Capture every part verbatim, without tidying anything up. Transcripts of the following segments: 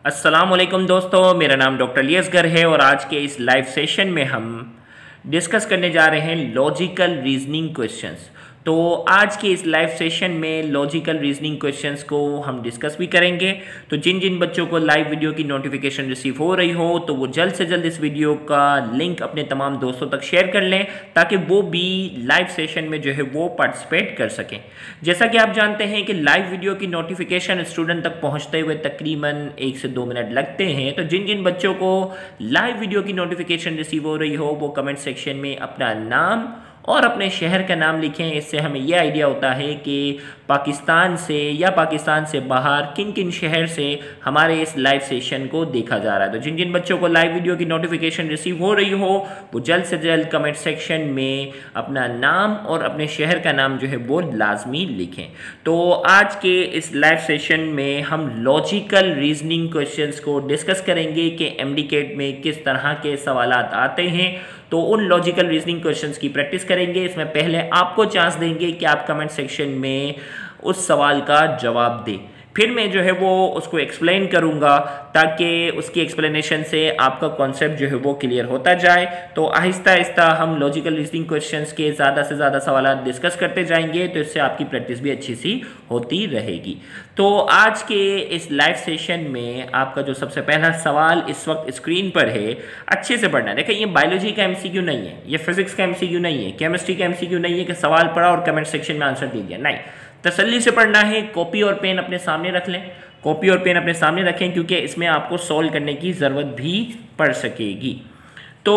अस्सलामुअलैकुम दोस्तों, मेरा नाम डॉक्टर लियसगर है और आज के इस लाइव सेशन में हम डिस्कस करने जा रहे हैं लॉजिकल रीजनिंग क्वेश्चंस। तो आज के इस लाइव सेशन में लॉजिकल रीजनिंग क्वेश्चंस को हम डिस्कस भी करेंगे। तो जिन जिन बच्चों को लाइव वीडियो की नोटिफिकेशन रिसीव हो रही हो तो वो जल्द से जल्द इस वीडियो का लिंक अपने तमाम दोस्तों तक शेयर कर लें ताकि वो भी लाइव सेशन में जो है वो पार्टिसिपेट कर सकें। जैसा कि आप जानते हैं कि लाइव वीडियो की नोटिफिकेशन स्टूडेंट तक पहुंचते हुए तकरीबन एक से दो मिनट लगते हैं। तो जिन जिन बच्चों को लाइव वीडियो की नोटिफिकेशन रिसीव हो रही हो वो कमेंट सेक्शन में अपना नाम और अपने शहर का नाम लिखें। इससे हमें यह आइडिया होता है कि पाकिस्तान से या पाकिस्तान से बाहर किन किन शहर से हमारे इस लाइव सेशन को देखा जा रहा है। तो जिन जिन बच्चों को लाइव वीडियो की नोटिफिकेशन रिसीव हो रही हो वो जल्द से जल्द कमेंट सेक्शन में अपना नाम और अपने शहर का नाम जो है वो लाजमी लिखें। तो आज के इस लाइव सेशन में हम लॉजिकल रीजनिंग क्वेश्चंस को डिस्कस करेंगे कि एमडीकेट में किस तरह के सवालात आते हैं। तो उन लॉजिकल रीजनिंग क्वेश्चंस की प्रैक्टिस करेंगे। इसमें पहले आपको चांस देंगे कि आप कमेंट सेक्शन में उस सवाल का जवाब दें, फिर मैं जो है वो उसको एक्सप्लेन करूंगा ताकि उसकी एक्सप्लेनेशन से आपका कॉन्सेप्ट जो है वो क्लियर होता जाए। तो आहिस्ता आहिस्ता हम लॉजिकल रीजनिंग क्वेश्चंस के ज़्यादा से ज़्यादा सवाल डिस्कस करते जाएंगे, तो इससे आपकी प्रैक्टिस भी अच्छी सी होती रहेगी। तो आज के इस लाइव सेशन में आपका जो सबसे पहला सवाल इस वक्त स्क्रीन पर है, अच्छे से पढ़ना है। देखिए, ये बायोलॉजी का एमसीक्यू नहीं है, ये फिजिक्स का एमसीक्यू नहीं है, केमिस्ट्री का एमसीक्यू नहीं है कि सवाल पढ़ा और कमेंट सेक्शन में आंसर दे दिया। नहीं, तसल्ली से पढ़ना है। कॉपी और पेन अपने सामने रख लें, कॉपी और पेन अपने सामने रखें क्योंकि इसमें आपको सॉल्व करने की ज़रूरत भी पड़ सकेगी। तो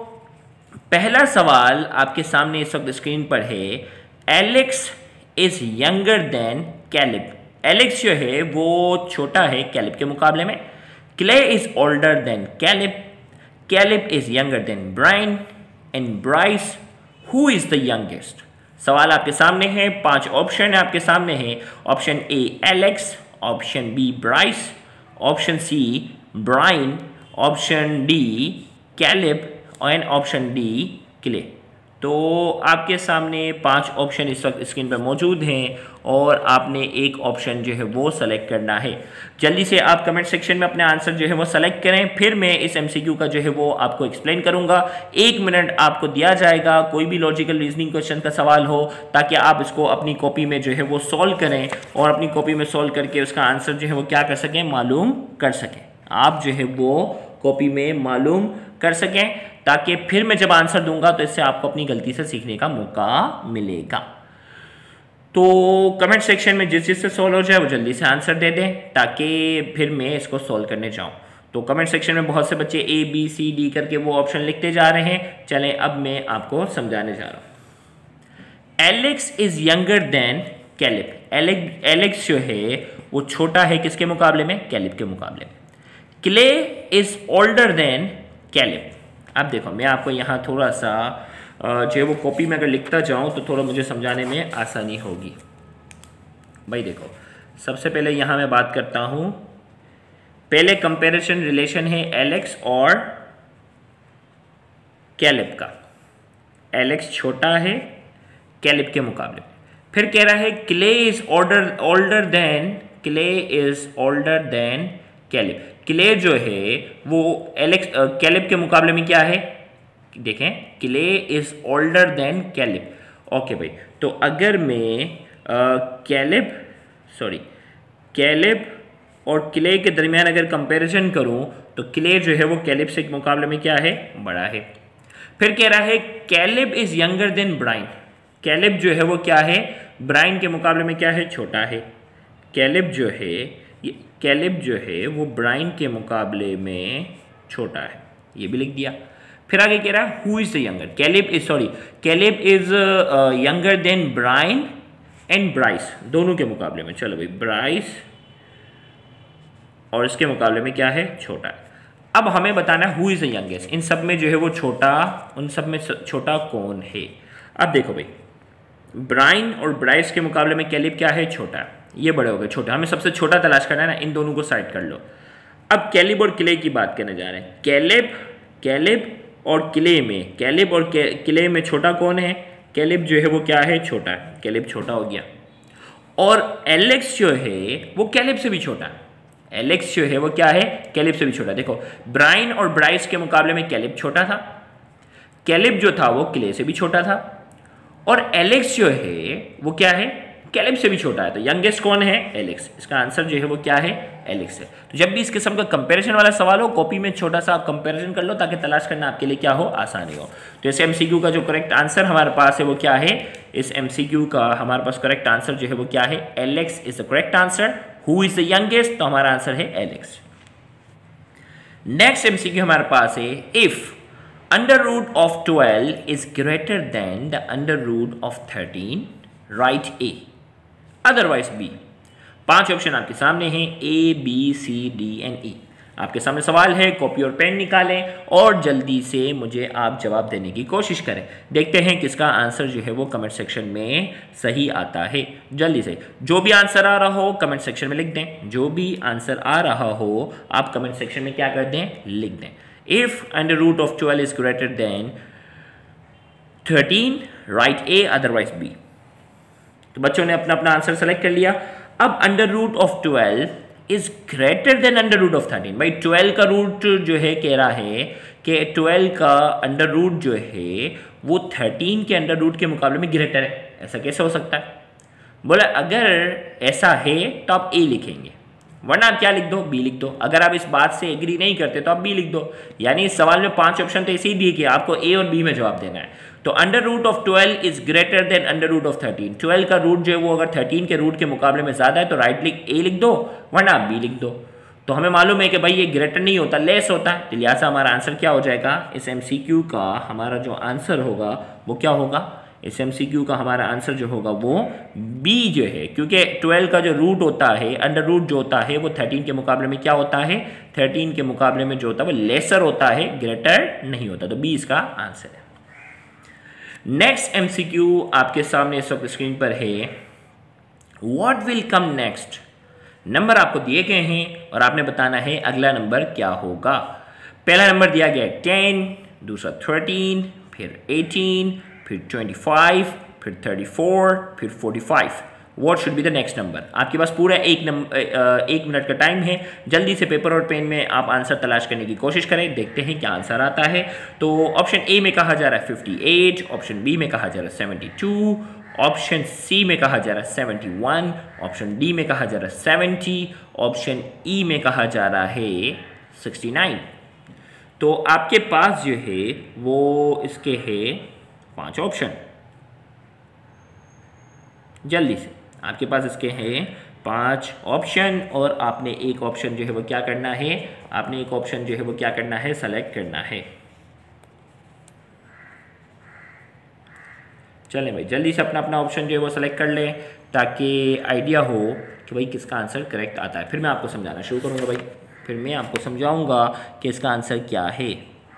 पहला सवाल आपके सामने इस वक्त स्क्रीन पर है, Alex is younger than Caleb. Alex जो है वो छोटा है कैलिब के मुकाबले में। Clay is older than Caleb. Caleb is younger than Brian and Bryce who is the youngest. सवाल आपके सामने है, पांच ऑप्शन है आपके सामने है। Option A Alex, option B Bryce, option C Brian, option D Caleb and option D Clay. तो आपके सामने पांच ऑप्शन इस वक्त स्क्रीन पर मौजूद हैं और आपने एक ऑप्शन जो है वो सेलेक्ट करना है। जल्दी से आप कमेंट सेक्शन में अपने आंसर जो है वो सेलेक्ट करें, फिर मैं इस एमसीक्यू का जो है वो आपको एक्सप्लेन करूंगा। एक मिनट आपको दिया जाएगा कोई भी लॉजिकल रीजनिंग क्वेश्चन का सवाल हो ताकि आप इसको अपनी कॉपी में जो है वो सॉल्व करें और अपनी कॉपी में सॉल्व करके उसका आंसर जो है वो क्या कर सकें, मालूम कर सकें। आप जो है वो कॉपी में मालूम कर सकें ताकि फिर मैं जब आंसर दूंगा तो इससे आपको अपनी गलती से सीखने का मौका मिलेगा। तो कमेंट सेक्शन में जिस जिससे सॉल्व हो जाए वो जल्दी से आंसर दे दें ताकि फिर मैं इसको सॉल्व करने जाऊं। तो कमेंट सेक्शन में बहुत से बच्चे ए बी सी डी करके वो ऑप्शन लिखते जा रहे हैं। चलें, अब मैं आपको समझाने जा रहा हूं। Alex is younger than Caleb. Alex Alex जो है वो छोटा है किसके मुकाबले में, कैलिब के मुकाबले में। Clay is older than Caleb. अब देखो, मैं आपको यहाँ थोड़ा सा जो है वो कॉपी में अगर लिखता जाऊँ तो थोड़ा मुझे समझाने में आसानी होगी। भाई देखो, सबसे पहले यहाँ मैं बात करता हूँ, पहले कंपैरिजन रिलेशन है एलेक्स और कैलिब का। एलेक्स छोटा है कैलिब के मुकाबले में। फिर कह रहा है Clay is older older than Clay is older than Caleb. Clay जो है वो एलेक्स कैलिब के मुकाबले में क्या है, देखें, Clay is older than Caleb. Okay भाई, तो अगर मैं कैलिब सॉरी कैलिब और क्ले के दरमियान अगर कंपैरिजन करूं तो क्ले जो है वो कैलिब से मुकाबले में क्या है, बड़ा है। फिर कह रहा है Caleb is younger than Brian. Caleb जो है वो क्या है, ब्राइन के मुकाबले में क्या है, छोटा है। कैलिब जो है ये कैलिब जो है वो ब्राइन के मुकाबले में छोटा है, ये भी लिख दिया। फिर आगे कह रहा है who is the younger. Caleb is sorry Caleb is younger than Brian and Bryce, दोनों के मुकाबले में। चलो भाई, ब्राइस और इसके मुकाबले में क्या है, छोटा है। अब हमें बताना है हु इज द यंगेस्ट। इन सब में जो है वो छोटा, उन सब में छोटा कौन है। अब देखो भाई, ब्राइन और ब्राइस के मुकाबले में कैलिब क्या है, छोटा। ये बड़े हो गए, छोटा। हमें सबसे छोटा तलाश करना है ना, इन दोनों को साइड कर लो। अब कैलिब और क्ले की बात करने जा रहे हैं। कैलिब कैलिब और क्ले में, कैलिब और क्ले में छोटा कौन है, कैलिब जो है वो क्या है, छोटा है। कैलिब छोटा हो गया। और एलेक्स जो है वो कैलिब से भी छोटा है। एलेक्स जो है वो क्या है, कैलिब से भी छोटा। देखो ब्राइन और ब्राइस के मुकाबले में कैलिब छोटा था, कैलिब जो था वो क्ले से भी छोटा था, और एलेक्स जो है वो क्या है, कैलिब से भी छोटा है। तो यंगेस्ट कौन है, एलेक्स। इसका आंसर जो है वो क्या है, एलेक्स है। तो जब भी इस किस्म का कंपैरिजन वाला सवाल हो, कॉपी में छोटा सा आप कंपैरिजन कर लो ताकि तलाश करना आपके लिए क्या हो, आसानी हो। तो इस एमसीक्यू का जो करेक्ट आंसर हमारे पास है वो क्या है, इस एमसीक्यू का हमारे पास करेक्ट आंसर जो है वो क्या है, Alex is the correct answer. Who is the youngest, तो हमारा आंसर है एलेक्स। नेक्स्ट एमसीक्यू हमारे पास है, if under root of twelve is greater than the under root of thirteen, right A, otherwise B. पांच ऑप्शन आपके सामने हैं, A B C D and E. आपके सामने सवाल है, कॉपी और पेन निकालें और जल्दी से मुझे आप जवाब देने की कोशिश करें। देखते हैं किसका आंसर जो है वो कमेंट सेक्शन में सही आता है। जल्दी से जो भी आंसर आ रहा हो कमेंट सेक्शन में लिख दें, जो भी आंसर आ रहा हो आप कमेंट सेक्शन में क्या कर दें, लिख दें। If under root of twelve is greater than thirteen, right A, otherwise B. तो बच्चों ने अपना अपना आंसर सेलेक्ट कर लिया। अब under root of twelve is greater than under root of thirteen. भाई ट्वेल्व का रूट जो है कह रहा है कि ट्वेल्व का अंडर रूट जो है वो थर्टीन के अंडर रूट के मुकाबले में ग्रेटर है। ऐसा कैसे हो सकता है? बोला अगर ऐसा है तो आप ए लिखेंगे, वरना आप क्या लिख दो, बी लिख दो। अगर आप इस बात से एग्री नहीं करते तो आप बी लिख दो। यानी इस सवाल में पांच ऑप्शन तो ऐसे ही दिए कि आपको ए और बी में जवाब देना है। तो under root of twelve is greater than under root of thirteen. Twelve का रूट जो है वो अगर थर्टीन के रूट के मुकाबले में ज्यादा है तो राइट लिख ए लिख दो, वरना आप बी लिख दो। तो हमें मालूम है कि भाई ये ग्रेटर नहीं होता, लेस होता है। तो लिहाजा हमारा आंसर क्या हो जाएगा, इस एमसीक्यू का हमारा जो आंसर होगा वो क्या होगा, इस एमसीक्यू का हमारा आंसर जो होगा वो बी जो है, क्योंकि ट्वेल्व का जो रूट होता है, अंडर रूट जो होता है वो थर्टीन के मुकाबले में क्या होता है, थर्टीन के मुकाबले में जो होता है वो लेसर होता है, ग्रेटर नहीं होता। तो बी इसका आंसर है। नेक्स्ट एमसीक्यू आपके सामने इस वक्त स्क्रीन पर है, what will come next. Number आपको दिए गए हैं और आपने बताना है अगला नंबर क्या होगा। पहला नंबर दिया गया है टेन, दूसरा थर्टीन, फिर एटीन, फिर ट्वेंटी फाइव, फिर थर्टी फोर, फिर forty five. What should be the next number. आपके पास पूरा एक नंबर एक मिनट का टाइम है। जल्दी से पेपर और पेन में आप आंसर तलाश करने की कोशिश करें, देखते हैं क्या आंसर आता है। तो ऑप्शन ए में कहा जा रहा है फिफ्टी एट, ऑप्शन बी में कहा जा रहा है सेवेंटी टू, ऑप्शन सी में कहा जा रहा है सेवेंटी वन, ऑप्शन डी में कहा जा रहा है सेवेंटी, ऑप्शन ई में कहा जा रहा है सिक्सटी नाइन। तो आपके पास जो है वो इसके है पांच ऑप्शन। जल्दी से आपके पास इसके हैं पांच ऑप्शन और आपने एक ऑप्शन जो है वो क्या करना है, आपने एक ऑप्शन जो है वो क्या करना है, सेलेक्ट करना है। चलें भाई जल्दी से अपना अपना ऑप्शन जो है वो सेलेक्ट कर लें ताकि आइडिया हो कि भाई किसका आंसर करेक्ट आता है। फिर मैं आपको समझाना शुरू करूँगा भाई, फिर मैं आपको समझाऊंगा कि इसका आंसर क्या है।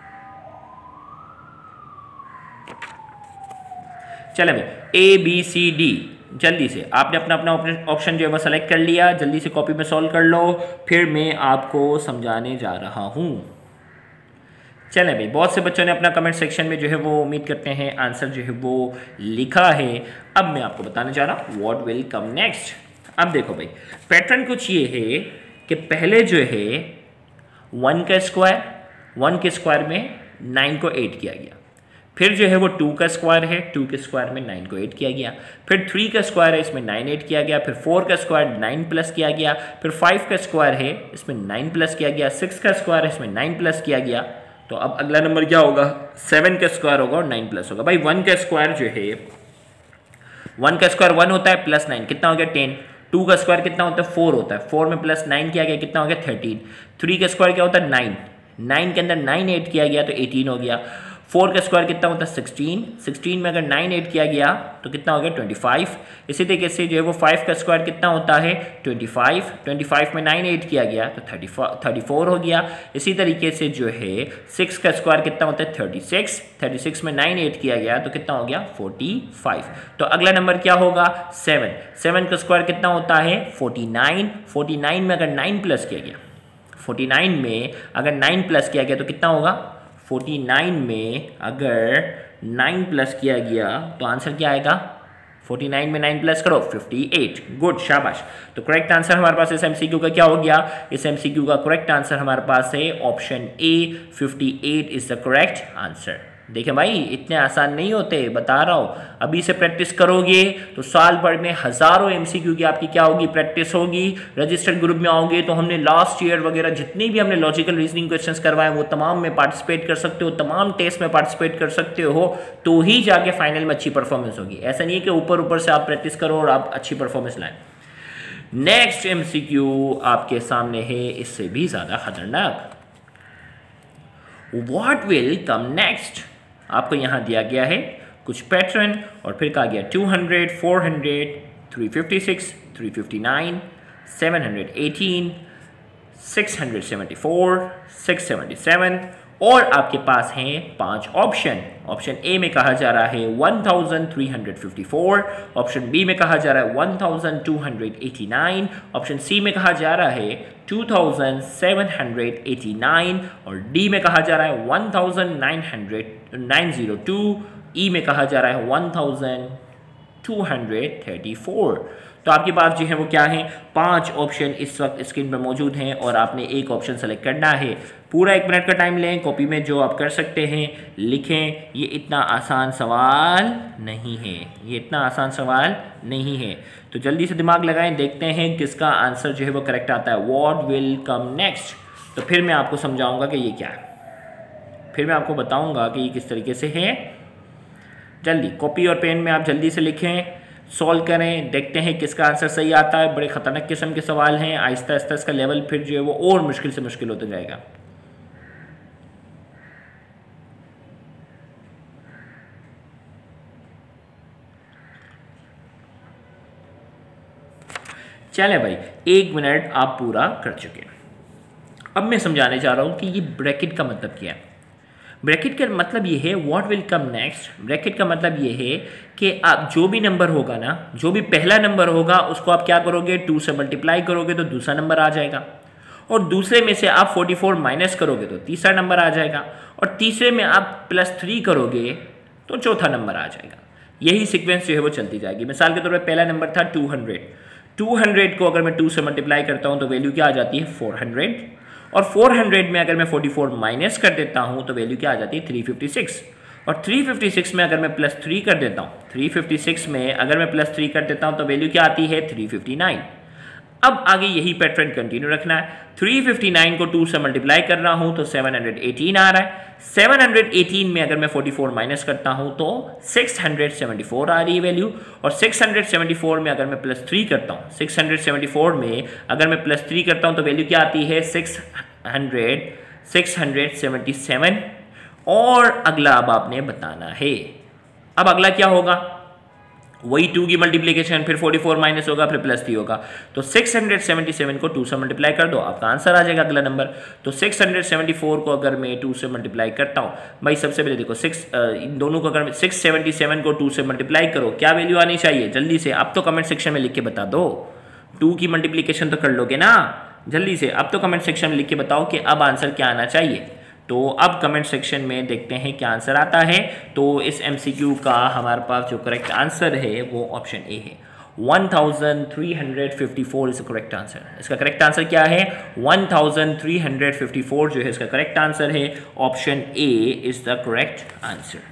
चले भाई ए बी सी डी, जल्दी से आपने अपना अपना ऑप्शन जो है वो सेलेक्ट कर लिया। जल्दी से कॉपी में सॉल्व कर लो, फिर मैं आपको समझाने जा रहा हूँ। चलें भाई, बहुत से बच्चों ने अपना कमेंट सेक्शन में जो है वो उम्मीद करते हैं आंसर जो है वो लिखा है। अब मैं आपको बताने जा रहा हूँ व्हाट विल कम नेक्स्ट। अब देखो भाई पैटर्न कुछ ये है कि पहले जो है वन का स्क्वायर, वन के स्क्वायर में नाइन को एट किया गया, फिर जो है वो टू का स्क्वायर है, टू के स्क्वायर में नाइन को एट किया गया, फिर थ्री का स्क्वायर है इसमें नाइन एट किया गया, फिर फोर का स्क्वायर नाइन प्लस किया गया, फिर फाइव का स्क्वायर है इसमें नाइन प्लस किया गया, सिक्स का स्क्वायर है इसमें नाइन प्लस किया गया। तो अब अगला नंबर क्या होगा, सेवन का स्क्वायर होगा और नाइन प्लस होगा। भाई वन का स्क्वायर जो है, वन का स्क्वायर वन होता है प्लस नाइन कितना हो गया टेन, टू का स्क्वायर कितना होता है फोर होता है, फोर में प्लस नाइन किया गया कितना हो गया थर्टीन, थ्री का स्क्वायर क्या होता है नाइन, नाइन के अंदर नाइन एट किया गया तो एटीन हो गया, फोर का स्क्वायर कितना होता है सिक्सटीन, सिक्सटीन में अगर नाइन एट किया गया तो कितना हो गया ट्वेंटी फाइव। इसी तरीके से जो है वो फाइव का स्क्वायर कितना होता है ट्वेंटी फाइव, ट्वेंटी फाइव में नाइन एट किया गया तो थर्टी थर्टी फोर हो गया। इसी तरीके से जो है सिक्स का स्क्वायर कितना होता है थर्टी सिक्स, थर्टी सिक्स में नाइन एट किया गया तो कितना हो गया फोर्टी फाइव। तो अगला नंबर क्या होगा सेवन, सेवन का स्क्वायर कितना होता है फोर्टी नाइन, फोर्टी नाइन में अगर नाइन प्लस किया गया, फोर्टी नाइन में अगर नाइन प्लस किया गया तो कितना होगा, फोर्टी नाइन में अगर नाइन प्लस किया गया तो आंसर क्या आएगा उनचास में नाइन प्लस करो अट्ठावन। गुड, शाबाश। तो करेक्ट आंसर हमारे पास इस एमसीक्यू का क्या हो गया? इस एमसीक्यू का करेक्ट आंसर हमारे पास है ऑप्शन ए, अट्ठावन इज द करेक्ट आंसर। देखें भाई, इतने आसान नहीं होते, बता रहा हूं। अभी से प्रैक्टिस करोगे तो साल भर में हजारों एमसीक्यू की आपकी क्या होगी? प्रैक्टिस होगी। रजिस्टर्ड ग्रुप में आओगे तो हमने लास्ट ईयर वगैरह जितनी भी हमने लॉजिकल रीजनिंग क्वेश्चंस करवाए वो तमाम में पार्टिसिपेट कर सकते हो, तमाम टेस्ट में पार्टिसिपेट कर सकते हो, तो ही जाके फाइनल में अच्छी परफॉर्मेंस होगी। ऐसा नहीं है कि ऊपर ऊपर से आप प्रैक्टिस करो और आप अच्छी परफॉर्मेंस लाएं। नेक्स्ट एमसीक्यू आपके सामने है इससे भी ज्यादा खतरनाक। What will come next? आपको यहां दिया गया है कुछ पैटर्न और फिर कहा गया two hundred, four hundred, three fifty six, three fifty nine, seven hundred eighteen, six hundred seventy four, six seventy seven और आपके पास हैं पांच ऑप्शन। ऑप्शन ए में कहा जा रहा है one thousand three hundred fifty four, option B में कहा जा रहा है one thousand two hundred eighty nine, option C में कहा जा रहा है two thousand seven hundred eighty nine और डी में कहा जा रहा है one thousand nine hundred nine zero two, E में कहा जा रहा है one thousand two hundred thirty four. तो आपके पास जो है वो क्या है? पांच ऑप्शन इस वक्त स्क्रीन पर मौजूद हैं और आपने एक ऑप्शन सेलेक्ट करना है। पूरा एक मिनट का टाइम लें, कॉपी में जो आप कर सकते हैं लिखें। ये इतना आसान सवाल नहीं है, ये इतना आसान सवाल नहीं है, तो जल्दी से दिमाग लगाएं, देखते हैं किसका आंसर जो है वो करेक्ट आता है। What will come next? तो फिर मैं आपको समझाऊंगा कि ये क्या है, फिर मैं आपको बताऊंगा कि ये किस तरीके से है। जल्दी कॉपी और पेन में आप जल्दी से लिखें, सॉल्व करें, देखते हैं किसका आंसर सही आता है। बड़े खतरनाक किस्म के सवाल हैं, आहिस्ता आहिस्ता इसका लेवल फिर जो है वो और मुश्किल से मुश्किल होता जाएगा। चले भाई, एक मिनट आप पूरा कर चुके। अब मैं समझाने जा रहा हूं कि ये ब्रैकेट का मतलब क्या है। ब्रैकेट का मतलब ये है what will come next. Bracket का मतलब ये है कि आप जो भी नंबर होगा ना, जो भी पहला नंबर होगा उसको आप क्या करोगे? टू से मल्टीप्लाई करोगे तो दूसरा नंबर आ जाएगा, और दूसरे में से आप फोर्टी फोर माइनस करोगे तो तीसरा नंबर आ जाएगा, और तीसरे में आप प्लस थ्री करोगे तो चौथा नंबर आ जाएगा। यही सीक्वेंस जो है वो चलती जाएगी। मिसाल के तौर पर पहला नंबर था टू हंड्रेड, टू हंड्रेड को अगर मैं टू से मल्टीप्लाई करता हूँ तो वैल्यू क्या आ जाती है? फोर हंड्रेड, और फोर हंड्रेड में अगर मैं फोर्टी फोर माइनस कर देता हूं तो वैल्यू क्या आ जाती है? थ्री फिफ्टी सिक्स, और थ्री फिफ्टी सिक्स में अगर मैं प्लस थ्री कर देता हूं, थ्री फिफ्टी सिक्स में अगर मैं प्लस थ्री कर देता हूं तो वैल्यू क्या आती है? Three fifty nine. अब आगे यही पैटर्न कंटिन्यू रखना है। थ्री फिफ्टी नाइन को टू से मल्टीप्लाई कर रहा हूं तो सेवन हंड्रेड एटीन आ रहा है। सेवन हंड्रेड एटीन में अगर मैं फोर्टी फोर माइनस करता हूं तो सिक्स हंड्रेड सेवेंटी फोर आ रही है वैल्यू, और सिक्स हंड्रेड सेवेंटी फोर में अगर मैं प्लस थ्री करता हूं, सिक्स हंड्रेड सेवेंटी फोर में अगर मैं प्लस थ्री करता हूं तो वैल्यू क्या आती है? Six hundred six hundred seventy seven. और अगला अब आपने बताना है। अब अगला क्या होगा? वही टू की मल्टीप्लिकेशन, फिर फोर्टी फोर माइनस होगा, फिर प्लस थ्री होगा, तो सिक्स हंड्रेड सेवेंटी सेवन को टू से मल्टीप्लाई कर दो, आपका आंसर आ जाएगा अगला नंबर। तो सिक्स हंड्रेड सेवेंटी फोर को अगर मैं टू से मल्टीप्लाई करता हूँ, भाई सबसे पहले देखो सिक्स इन दोनों को अगर सिक्स सेवेंटी सेवन को टू से मल्टीप्लाई करो, क्या वैल्यू आनी चाहिए? जल्दी से अब तो कमेंट सेक्शन में लिख के बता दो। टू की मल्टीप्लिकेशन तो कर लोगे ना, जल्दी से अब तो कमेंट सेक्शन में लिख के बताओ कि अब आंसर क्या आना चाहिए। तो अब कमेंट सेक्शन में देखते हैं क्या आंसर आता है। तो इस एमसीक्यू का हमारे पास जो करेक्ट आंसर है वो ऑप्शन ए है, one thousand three hundred fifty four is the correct answer. इसका करेक्ट आंसर क्या है? One thousand three hundred fifty four जो है इसका करेक्ट आंसर है। Option A is the correct answer.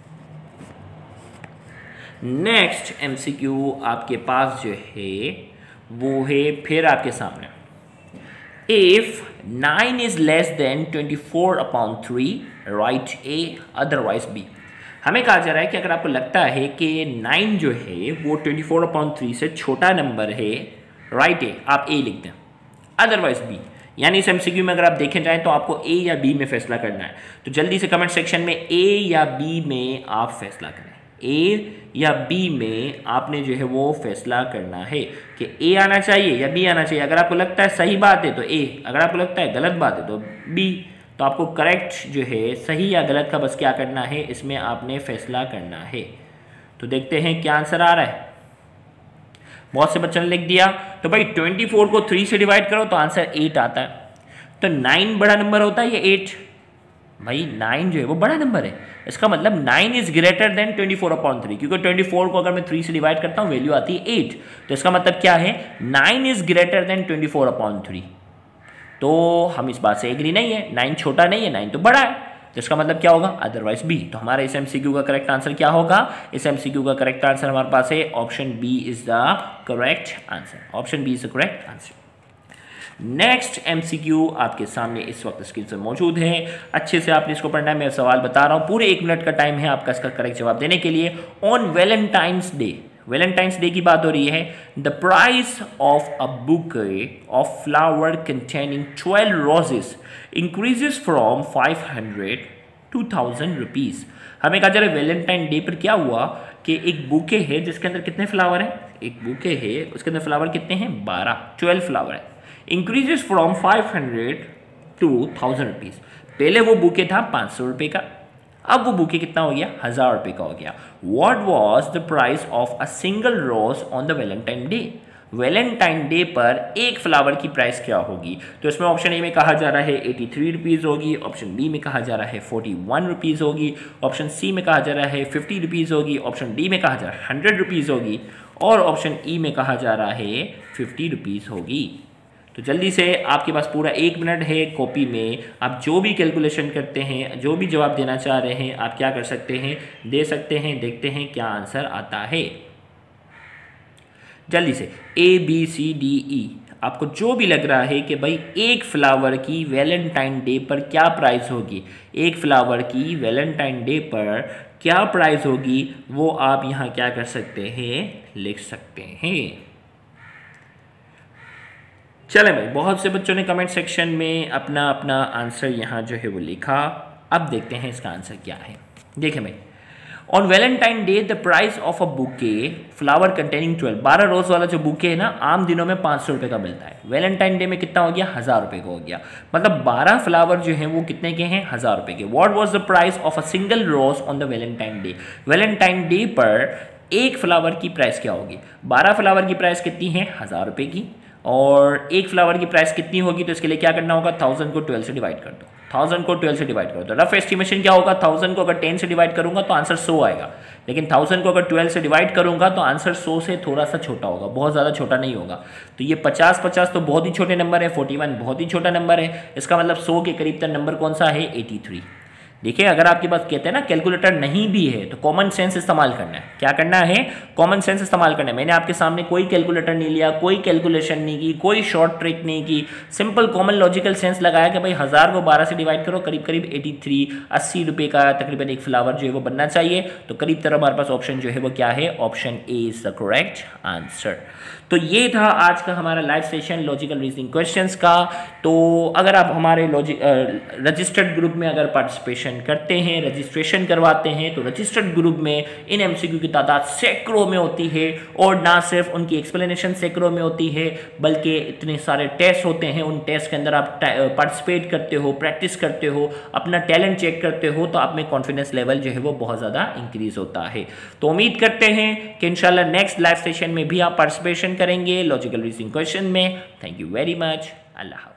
Next MCQ आपके पास जो है वो है फिर आपके सामने, if nine is less than twenty four upon three right A otherwise B. हमें कहा जा रहा है कि अगर आपको लगता है कि नाइन जो है वो ट्वेंटी फोर अपॉन थ्री से छोटा नंबर है, राइट ए, आप ए लिख दें, अदरवाइज बी। यानी इस एमसीक्यू में अगर आप देखें जाएं तो आपको ए या बी में फैसला करना है। तो जल्दी से कमेंट सेक्शन में ए या बी में आप फैसला करें, ए या बी में आपने जो है वो फैसला करना है कि ए आना चाहिए या बी आना चाहिए। अगर आपको लगता है सही बात है तो ए, अगर आपको लगता है गलत बात है तो बी। तो आपको करेक्ट जो है सही या गलत का बस क्या करना है, इसमें आपने फैसला करना है। तो देखते हैं क्या आंसर आ रहा है। बहुत से बच्चों ने लिख दिया, तो भाई ट्वेंटी फोर को थ्री से डिवाइड करो तो आंसर एट आता है। तो नाइन बड़ा नंबर होता है या एट? भाई नाइन जो है वो बड़ा नंबर है, इसका मतलब nine is greater than twenty four upon three, क्योंकि ट्वेंटी फोर को अगर मैं थ्री से डिवाइड करता हूँ वैल्यू आती है एट, तो इसका मतलब क्या है, nine is greater than twenty four upon three. तो हम इस बात से एग्री नहीं है, नाइन छोटा नहीं है, नाइन तो बड़ा है, तो इसका मतलब क्या होगा, अदरवाइज बी। तो हमारा इस एमसीक्यू का करेक्ट आंसर क्या होगा, इस एमसीक्यू का करेक्ट आंसर हमारे पास है option B is the correct answer, option B is the correct answer. Next MCQ आपके सामने इस वक्त स्क्रीन पर मौजूद है, अच्छे से आपने इसको पढ़ना है, मैं सवाल बता रहा हूँ, पूरे एक मिनट का टाइम है आपका इसका करेक्ट जवाब देने के लिए। On Valentine's Day, Valentine's Day की बात हो रही है, the price of a bouquet of flower containing twelve roses increases from five hundred to thousand rupees. हमें कहा जा रहा है वैलेंटाइन डे पर क्या हुआ कि एक बुके है जिसके अंदर कितने फ्लावर हैं, एक बुके है उसके अंदर फ्लावर कितने हैं, बारह, ट्वेल्व फ्लावर है, increases from five hundred to thousand rupees. पहले वो बुके था पाँच सौ रुपये का, अब वो बुके कितना हो गया, हज़ार रुपये का हो गया। What was the price of a single rose on the Valentine Day, Valentine Day पर एक फ्लावर की प्राइस क्या होगी। तो इसमें ऑप्शन ए में कहा जा रहा है एटी थ्री रुपीज़ होगी, ऑप्शन बी में कहा जा रहा है फोर्टी वन रुपीज़ होगी, ऑप्शन सी में कहा जा रहा है फिफ्टी रुपीज़ होगी, ऑप्शन डी में कहा जा रहा है हंड्रेड रुपीज़ होगी, और ऑप्शन ई में कहा जा रहा है फिफ्टी रुपीज़ होगी। तो जल्दी से आपके पास पूरा एक मिनट है, कॉपी में आप जो भी कैलकुलेशन करते हैं, जो भी जवाब देना चाह रहे हैं, आप क्या कर सकते हैं, दे सकते हैं। देखते हैं क्या आंसर आता है, जल्दी से। ए बी सी डी ई, आपको जो भी लग रहा है कि भाई एक फ्लावर की वैलेंटाइन डे पर क्या प्राइस होगी, एक फ्लावर की वैलेंटाइन डे पर क्या प्राइस होगी, वो आप यहाँ क्या कर सकते हैं, लिख सकते हैं। चले भाई, बहुत से बच्चों ने कमेंट सेक्शन में अपना अपना आंसर यहाँ जो है वो लिखा। अब देखते हैं इसका आंसर क्या है। देखिए भाई, on Valentine Day the price of a bouquet flower containing twelve, बारह रोज वाला जो बुके है ना, आम दिनों में पाँच सौ रुपये का मिलता है, वैलेंटाइन डे में कितना हो गया, हज़ार रुपये का हो गया, मतलब बारह फ्लावर जो हैं वो कितने के हैं, हज़ार रुपये के। What was the price of a single rose on the Valentine Day, Valentine Day पर एक फ्लावर की प्राइस क्या होगी, बारह फ्लावर की प्राइस कितनी है, हज़ार रुपये की, और एक फ्लावर की प्राइस कितनी होगी, तो इसके लिए क्या करना होगा, थाउजेंड को ट्वेल्व से डिवाइड कर दो, थाउजेंड को ट्वेल्व से डिवाइड कर दो। रफ एस्टिमेशन क्या होगा, थाउजेंड को अगर टेन से डिवाइड करूंगा तो आंसर सौ आएगा, लेकिन थाउजेंड को अगर ट्वेल्व से डिवाइड करूंगा तो आंसर सौ से थोड़ा सा छोटा होगा, बहुत ज़्यादा छोटा नहीं होगा। तो ये पचास पचास तो बहुत ही छोटे नंबर है, फोर्टी वन बहुत ही छोटा नंबर है, इसका मतलब सौ के करीब तक नंबर कौन सा है, एटी थ्री। देखिए, अगर आपके पास कहते हैं ना कैलकुलेटर नहीं भी है तो कॉमन सेंस इस्तेमाल करना है। क्या करना है, कॉमन सेंस इस्तेमाल करना है। मैंने आपके सामने कोई कैलकुलेटर नहीं लिया, कोई कैलकुलेशन नहीं की, कोई शॉर्ट ट्रिक नहीं की, सिंपल कॉमन लॉजिकल सेंस लगाया कि भाई हज़ार को बारह से डिवाइड करो, करीब करीब एटी थ्री, अस्सी रुपये का तकरीबन एक फ्लावर जो है वो बनना चाहिए। तो करीब तरह हमारे पास ऑप्शन जो है वो क्या है, option A is the correct answer. तो ये था आज का हमारा live session logical reasoning questions का। तो अगर आप हमारे लॉजिक रजिस्टर्ड ग्रुप में अगर पार्टिसिपेशन करते हैं, रजिस्ट्रेशन करवाते हैं, तो रजिस्टर्ड ग्रुप में इन एमसीक्यू की तादाद सैकड़ों में होती है, और ना सिर्फ उनकी एक्सप्लेनेशन सैकड़ों में होती है, बल्कि इतने सारे टेस्ट होते हैं। उन टेस्ट के अंदर आप पार्टिसिपेट करते हो, प्रैक्टिस करते हो, अपना टैलेंट चेक करते हो, तो आप में कॉन्फिडेंस लेवल जो है वो बहुत ज़्यादा इंक्रीज होता है। तो उम्मीद करते हैं कि इंशाल्लाह नेक्स्ट लाइव सेशन में भी आप पार्टिसिपेशन करेंगे लॉजिकल रीजनिंग क्वेश्चन में। Thank you very much. Allah.